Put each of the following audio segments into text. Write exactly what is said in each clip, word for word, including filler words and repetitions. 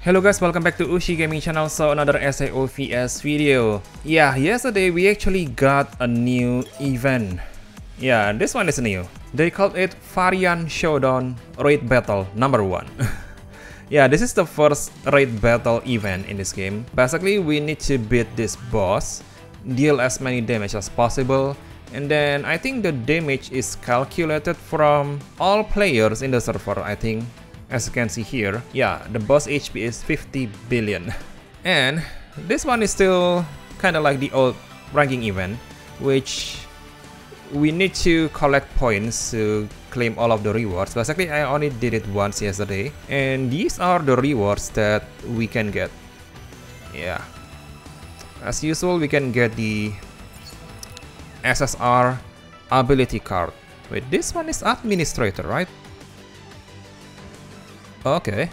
Hello guys, welcome back to Ushi Gaming Channel. So another S A O V S video. Yeah, yesterday we actually got a new event. Yeah, this one is new. They called it Variant Showdown Raid Battle number one. Yeah, this is the first raid battle event in this game. Basically, we need to beat this boss, deal as many damage as possible, and then I think the damage is calculated from all players in the server, I think. As you can see here, yeah, the boss H P is fifty billion. And this one is still kind of like the old ranking event, which we need to collect points to claim all of the rewards. Basically, I only did it once yesterday, and these are the rewards that we can get. Yeah, as usual, we can get the S S R ability card. Wait, this one is administrator, right? Okay.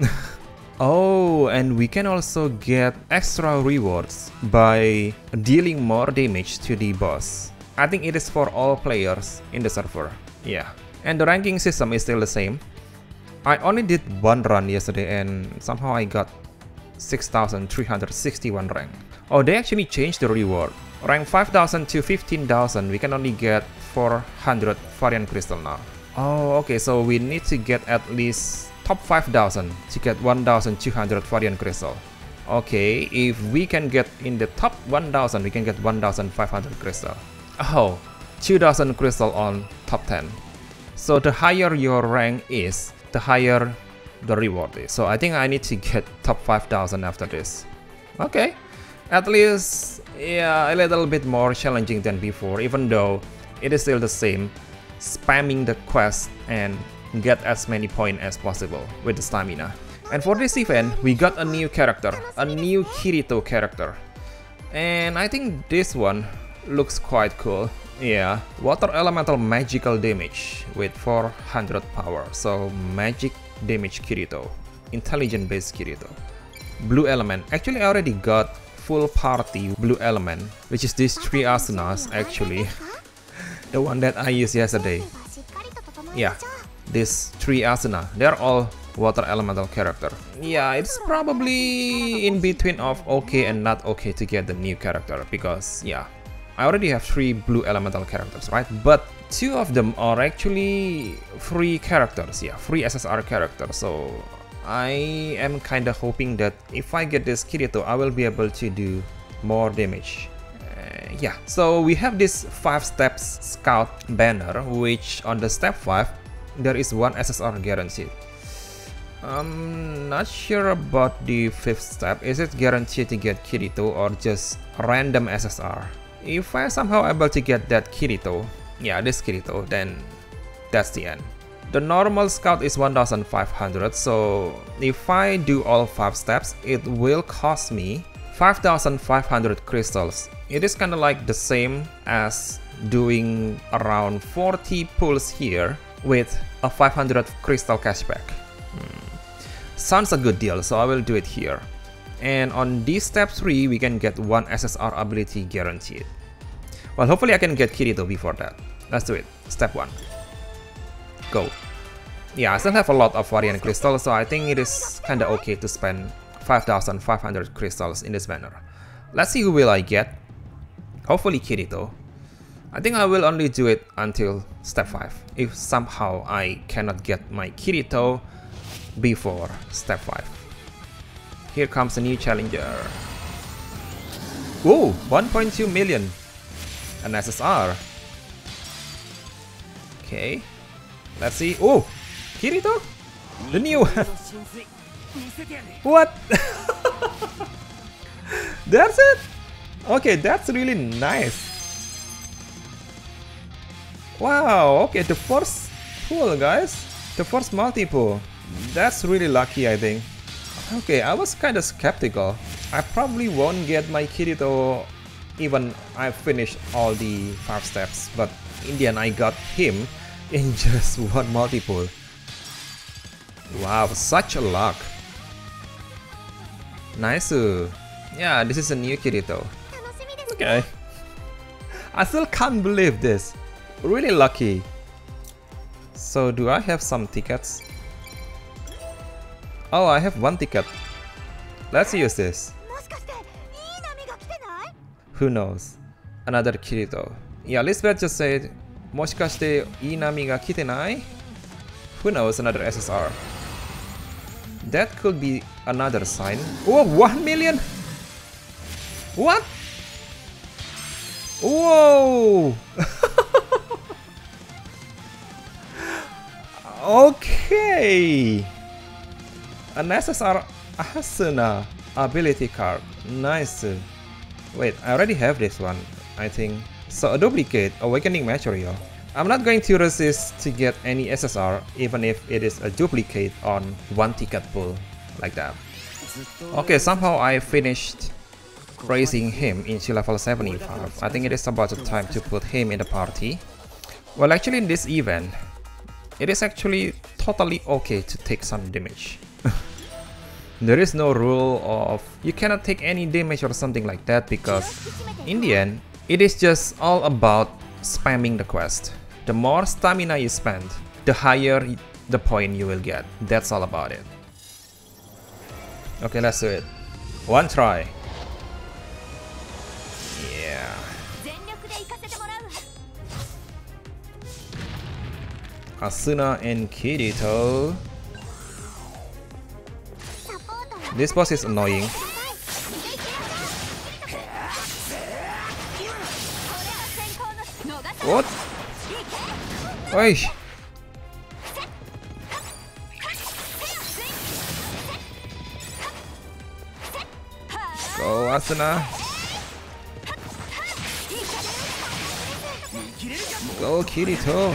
Oh, and we can also get extra rewards by dealing more damage to the boss. I think it is for all players in the server. Yeah. And the ranking system is still the same. I only did one run yesterday and somehow I got six thousand three hundred sixty-one rank. Oh, they actually changed the reward. Rank five thousand to fifteen thousand, we can only get four hundred variant crystal now. Oh, okay, so we need to get at least top five thousand to get one thousand two hundred variant crystal. Okay, if we can get in the top one thousand, we can get one thousand five hundred crystal. Oh, two thousand crystal on top ten. So the higher your rank is, the higher the reward is. So I think I need to get top five thousand after this. Okay, at least, yeah, a little bit more challenging than before, even though it is still the same, spamming the quest and get as many points as possible with the stamina. And for this event, we got a new character, a new Kirito character. And I think this one looks quite cool. Yeah, water elemental magical damage with four hundred power. So magic damage Kirito, intelligent based Kirito. Blue element, actually I already got full party blue element, which is these three asanas actually. The one that I used yesterday. Yeah. These three asana, they're all water elemental character. Yeah, it's probably in between of okay and not okay to get the new character, because yeah, I already have three blue elemental characters, right? But two of them are actually free characters, yeah, free S S R characters. So I am kinda hoping that if I get this Kirito, I will be able to do more damage. Uh, yeah, so we have this five steps scout banner, which on the step five, there is one S S R guaranteed. I'm not sure about the fifth step. Is it guaranteed to get Kirito or just random S S R? If I somehow able to get that Kirito, yeah, this Kirito, then that's the end. The normal scout is one thousand five hundred, so if I do all five steps, it will cost me five thousand five hundred crystals. It is kind of like the same as doing around forty pulls here with a five hundred crystal cashback. Hmm. Sounds a good deal, so I will do it here. And on this step three, we can get one S S R ability guaranteed. Well, hopefully I can get Kirito before that. Let's do it. Step one. Go. Yeah, I still have a lot of variant crystals, so I think it is kinda okay to spend five thousand five hundred crystals in this banner. Let's see who will I get. Hopefully Kirito. I think I will only do it until step five, if somehow I cannot get my Kirito before step five. Here comes a new challenger. Whoa, one point two million. An S S R. Okay, let's see. Oh, Kirito? The new one. What? That's it? Okay, that's really nice. Wow, okay, the first pull, guys. The first multi-pull. That's really lucky, I think. Okay, I was kind of skeptical. I probably won't get my Kirito even I finish all the five steps, but in the end I got him in just one multi-pull. Wow, such a luck. Nice. Yeah, this is a new Kirito. Okay. I still can't believe this. Really lucky. So do I have some tickets? Oh, I have one ticket. Let's use this. Who knows? Another Kirito. Yeah, Lisbeth just said, もしかしていい波が来てない? Who knows? Another S S R. That could be another sign. Oh, one million! What? Whoa! Okay! An S S R Asuna ability card. Nice. Wait, I already have this one, I think. So a duplicate, Awakening Material. I'm not going to resist to get any S S R even if it is a duplicate on one ticket pool, like that. Okay, somehow I finished raising him into level seventy-five. I think it is about the time to put him in the party. Well, actually in this event, it is actually totally okay to take some damage. There is no rule of you cannot take any damage or something like that, because in the end, it is just all about spamming the quest. The more stamina you spend, the higher the point you will get. That's all about it. Okay, let's do it. One try. Yeah. Asuna and Kirito. This boss is annoying. What? Oi! Go Asuna! Go Kirito!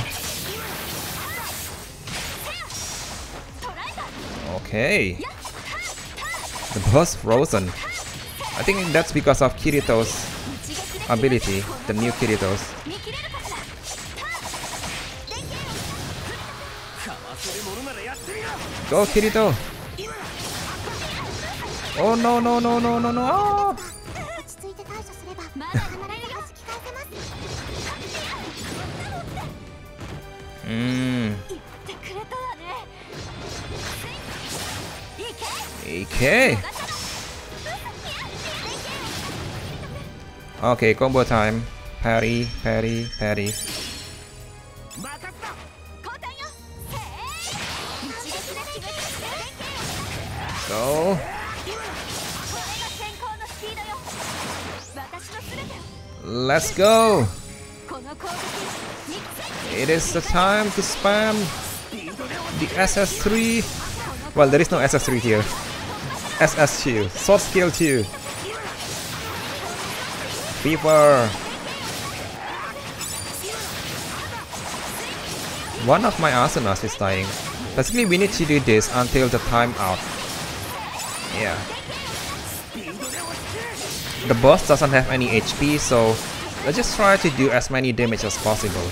Okay. The boss frozen. I think that's because of Kirito's ability, the new Kirito's. Go Kirito! Oh no no no no no no! Hmm. Okay. Okay, combo time. Parry, parry, parry. Go. Let's go. It is the time to spam the S S three. Well, there is no S S three here. S S two, Sword Skill two. Fever. One of my Asunas is dying. Basically, we need to do this until the time out. Yeah. The boss doesn't have any H P, so let's just try to do as many damage as possible.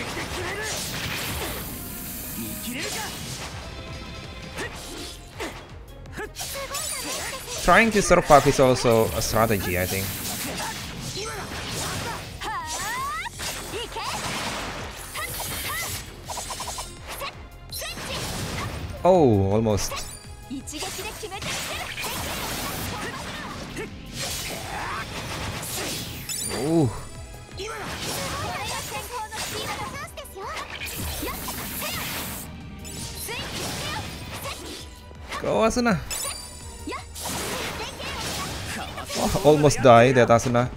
Trying to survive is also a strategy, I think. Oh, almost. Ooh. Go Asuna. Oh, almost died that Asuna.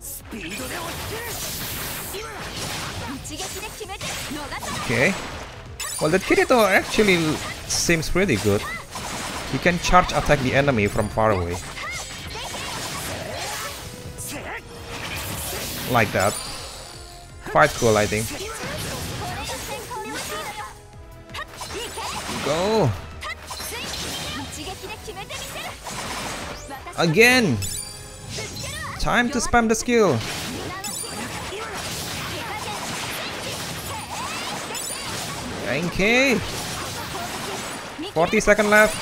Okay. Well, that Kirito actually seems pretty good. He can charge attack the enemy from far away. Like that. Quite cool, I think. Go! Again! Time to spam the skill! Okay! forty seconds left!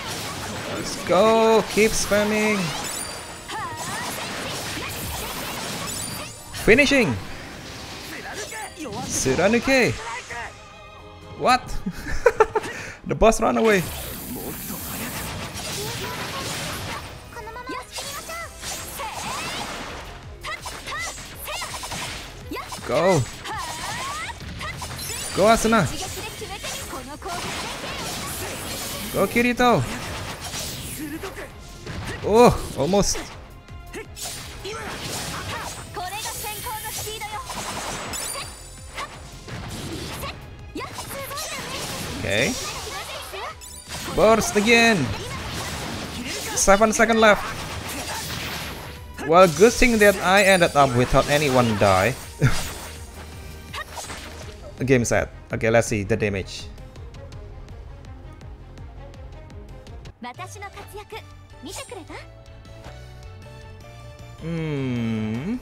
Let's go! Keep spamming! Finishing! Tsurunuke! What? The boss ran away. Go! Go Asuna! Go Kirito! Oh, almost. Okay. Burst again. Seven seconds left. Well, good thing that I ended up without anyone die. Game set. Okay, let's see the damage. Hmm.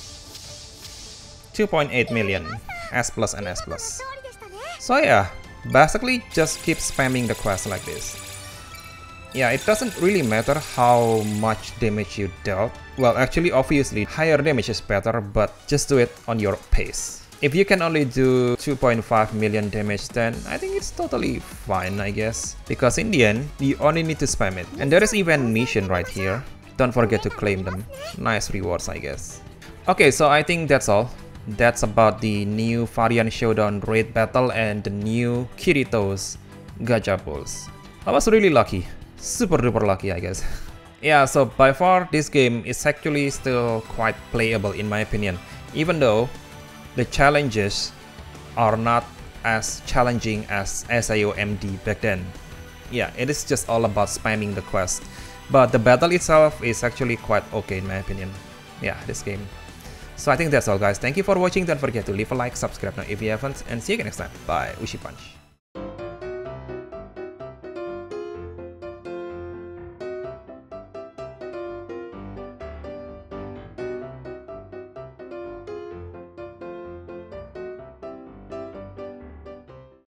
two point eight million. S plus and S plus. So yeah, basically just keep spamming the quest like this. Yeah, it doesn't really matter how much damage you dealt. Well, actually, obviously, higher damage is better, but just do it on your pace. If you can only do two point five million damage, then I think it's totally fine, I guess. Because in the end, you only need to spam it. And there is even mission right here. Don't forget to claim them. Nice rewards, I guess. Okay, so I think that's all. That's about the new Variant Showdown raid battle and the new Kirito's gacha pulls. I was really lucky. Super duper lucky, I guess. Yeah, so by far this game is actually still quite playable in my opinion. Even though the challenges are not as challenging as S A O M D back then. Yeah, it is just all about spamming the quest. But the battle itself is actually quite okay in my opinion. Yeah, this game. So I think that's all guys. Thank you for watching. Don't forget to leave a like, subscribe now if you haven't, and see you again next time. Bye. Ushi Punch.